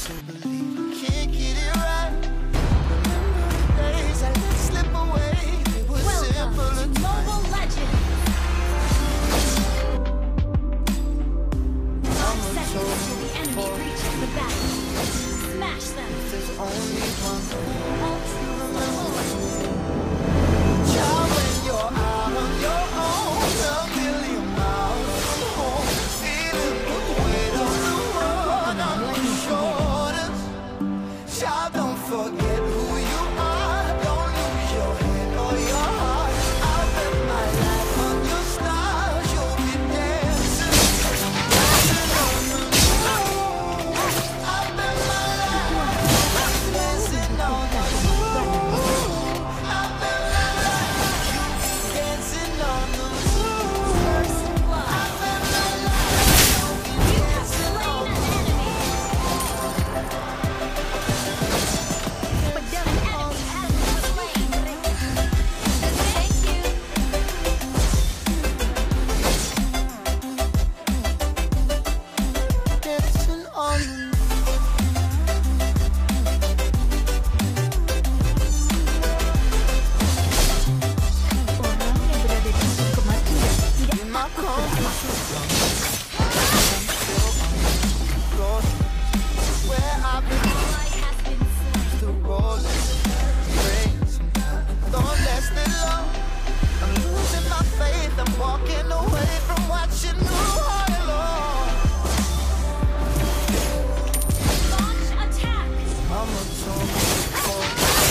to believe I can't get it right. Remember the days I let slip away. It was simple Welcome to Mobile Legends! Seconds till the enemy reaches the battle. Smash them! There's only one Ultra Lord. child when you're out on your own, a million miles from home, feeling the weight of the world on your shoulders. Child, don't forget who you are. Don't lose your head or your heart. I'll bet my life on your stars. You'll be dancing, dancing on the moon. I'll bet my life dancing on the moon. I'll bet my life dancing on the moon. First blood. I'll bet my life You have slain an enemy. But the enemy has been slain. Thank you. dancing on the moon. Orang yang berada di sisi kematian tidak In my takut comfort zone, where I've been ally has been slain. to rolling, praying sometimes. Don't last it long. I'm losing my faith. I'm walking away from watching you all alone. Launch attack. Mama told me before,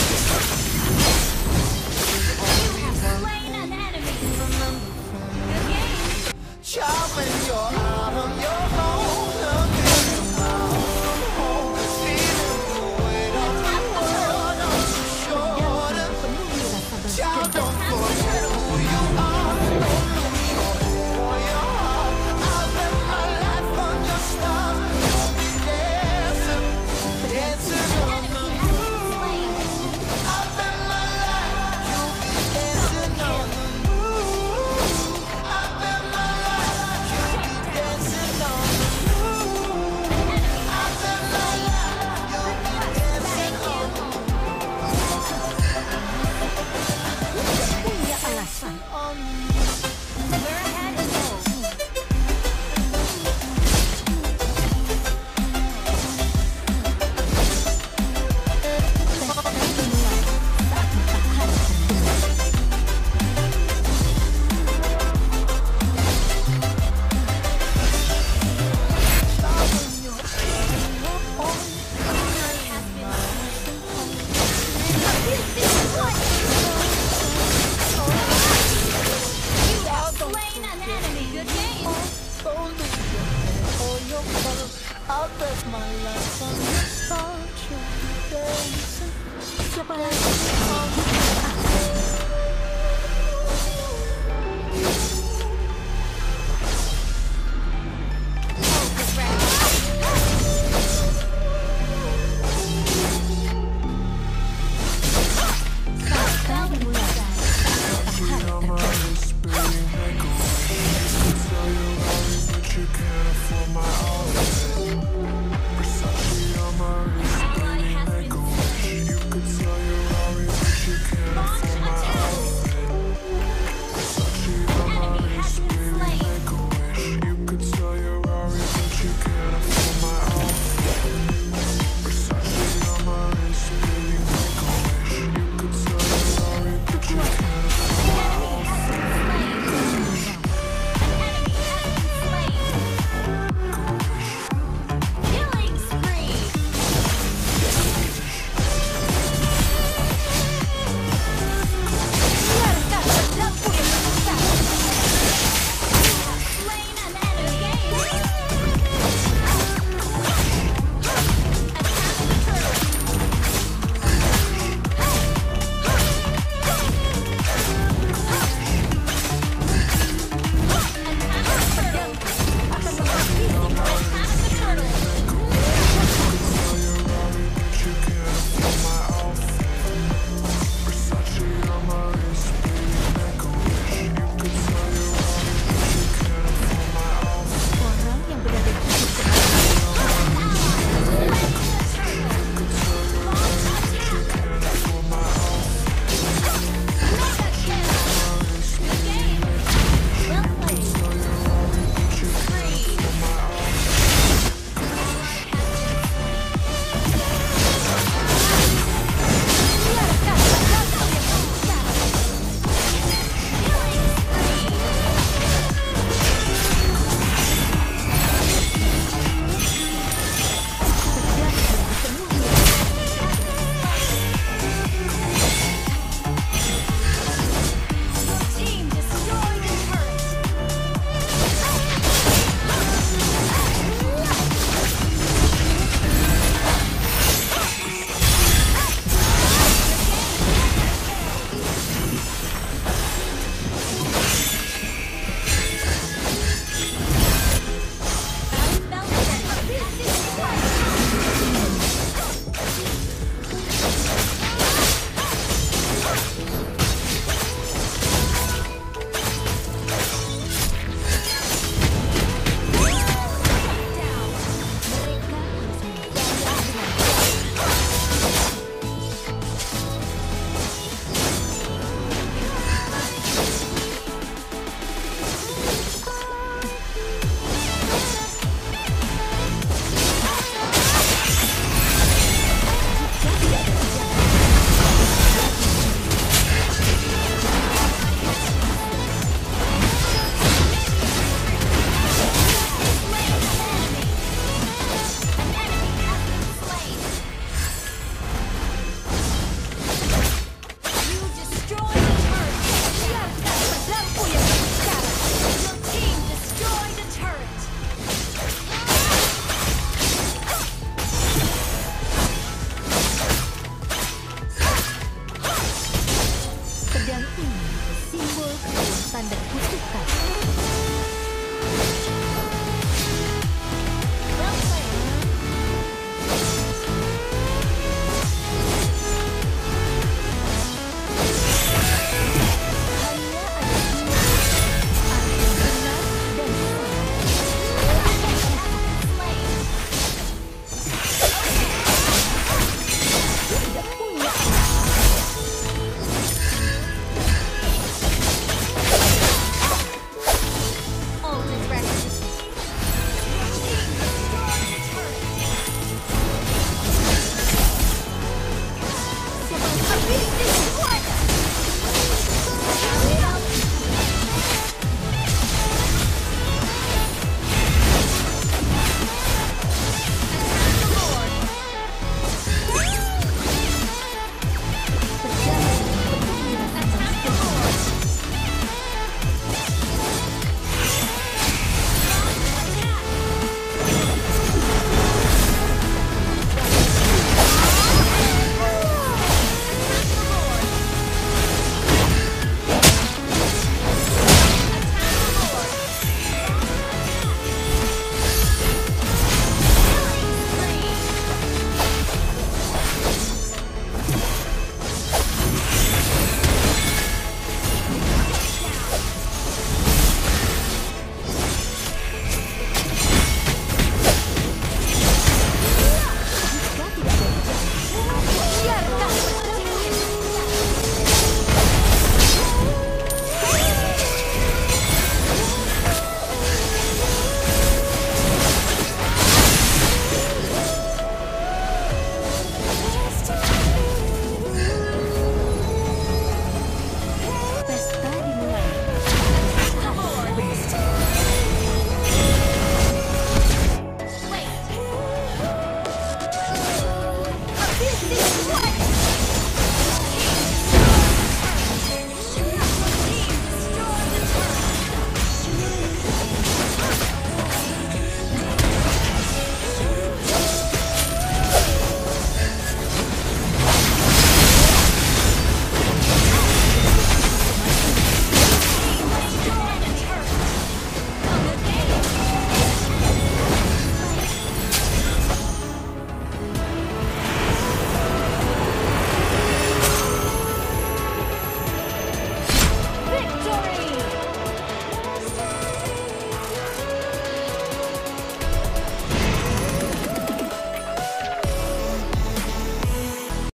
You have slain an enemy. Good game. child, when you're out on your own, a million miles from home, feeling the weight of the world on your shoulders. Penuhi rasa Child, bersedia. don't forget who you are. Don't lose your head or your heart. I'll bet my life on your stars. You'll be dancing, dancing on the Enemy has been slain. I'll bet my life you'll be dancing on the moon. I'll bet my life you'll be dancing on the moon. I'll bet my life you'll be dancing on the Punya alasan. We're ahead in gold. Pesta dimulai saat matahari terbenam. You have slain an enemy. Good game. Don't lose your head or your heart. I'll bet my life on your stars. You'll be dancing, Siapa lagi?